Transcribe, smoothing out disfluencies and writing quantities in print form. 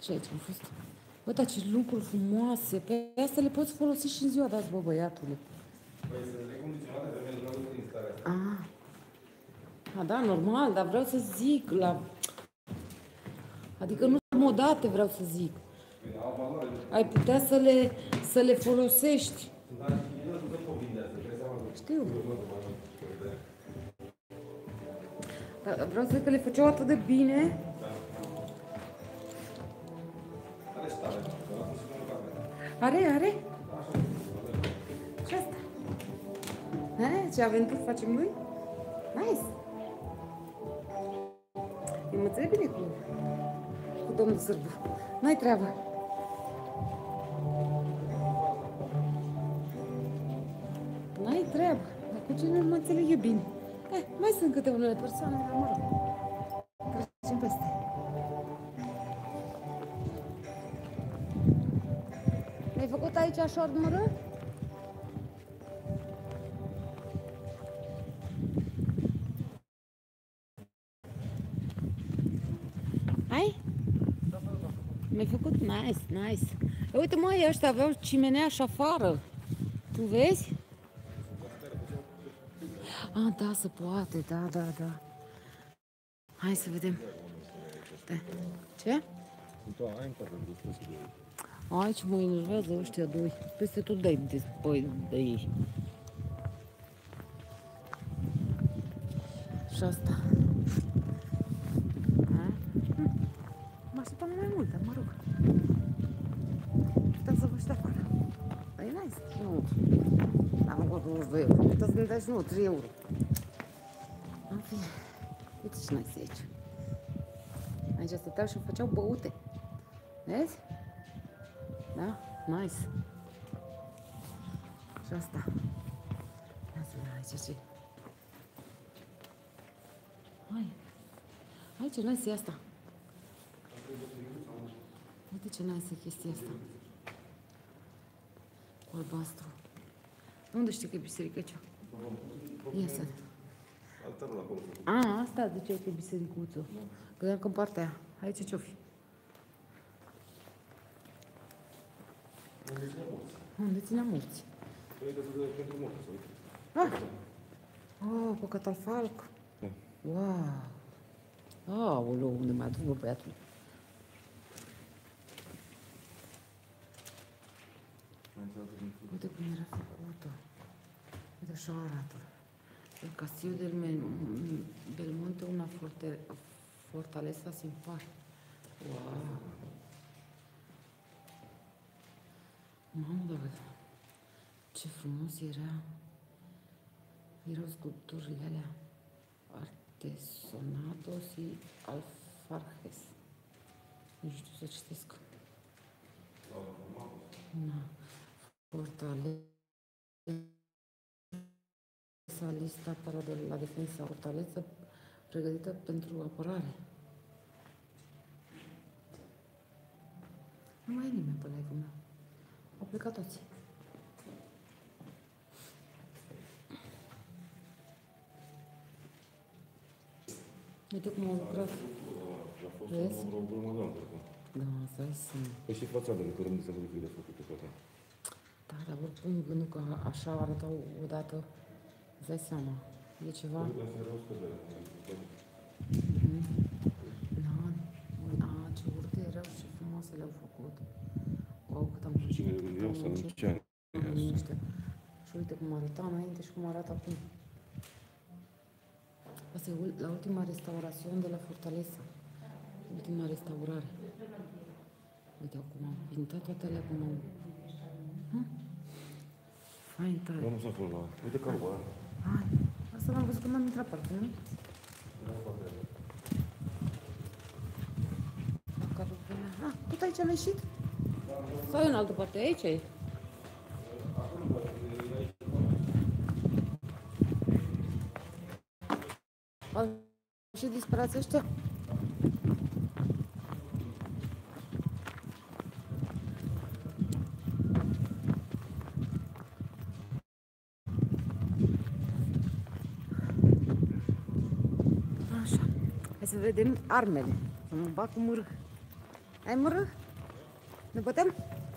Ce aici am fost? Bă, dar ce lucruri frumoase! Pe astea le poți folosi și în ziua de azi, bă, băiatule. Păi sunt recondiționate, dar mi-e doar din starea asta. Ah, da, normal, dar vreau să zic la... Adică nu sunt modate, vreau să zic. Ai putea să le folosești. Știu. Dar vreau să zic că le făceau atât de bine. Are? Ce asta? Ce aventuri facem noi? Nice! Eu mă înțeleg bine cu domnul Sârbu. N-ai treabă. N-ai treabă. Dar cu cine nu mă înțeleg eu bine? Mai sunt câte unele persoane, dar mă rog. Trecem peste. Mi-ai făcut aici așa urmără? Ai? Mi-ai făcut? Nice. Uite, măi, ăștia aveau cimenea și afară. Tu vezi? Ah, da, se poate, da. Hai să vedem. Da. Ce? Aici mă enervează ăștia doi. Peste tot de ei. Și asta. Mă așteptam mai mult, dar mă rog. Puteam să vă știu afară. Dar e nice. Nu. Am luat 22 euro. Puteți să ne dați, nu, 3 euro. În fine. Uite ce nice e aici. Aici stăteau și făceau băute. Vezi? Da? Nice. Și asta. Ia să vedem aici ce. Hai ce nice e asta. Uite ce nice e chestia asta. Cu albastru. Unde știi că e biserică aici? Ia să vedem. Asta ziceai că e bisericuțul. Credeam că în partea aia. Aici ce-o fi? Unde ținea morți? Pentru morți. Păcat al falc. Wow. Aoleu, unde mai aduc, bă, băiatul? Uite cum era făcută. Uite, așa arată. El Castillo del Belmonte, una fortaleza sin par. Wow. Mamă, dar ce frumos era. Erau sculpturile alea. Artesonados y alfarjes. Nu știu să citesc. Fortaleza lista para de la defensa. Fortaleza pregătită pentru apărare. Nu mai e nimeni pe live-ul meu. Au plecat toți. Uite cum au lucrat. Vezi? Da, asta e să... Păi și fațadele, că rând să văd de făcute toate. Da, dar oricum gândul că așa arătau odată, îți dai seama, e ceva... Ce urte erau și frumoase le-au făcut. Wow, cât am muncit. Și cine gândeau să în ce ani? Și uite cum arăta înainte și cum arată acum. Asta e la ultima restaurațiune de la Fortaleza. Ultima restaurare. Uite acum am pintat toate alea cum am... Fain tare. Nu s-a fost la... Uite carul ăla. Hai. Asta l-am văzut când am intrat parcă, nu? Tot aici am ieșit? Sau în altă parte? Aici e? Au și disperați ăștia? Așa. Hai să vedem armele. Să mă bag cu mârg. Ai mură? Ne putem?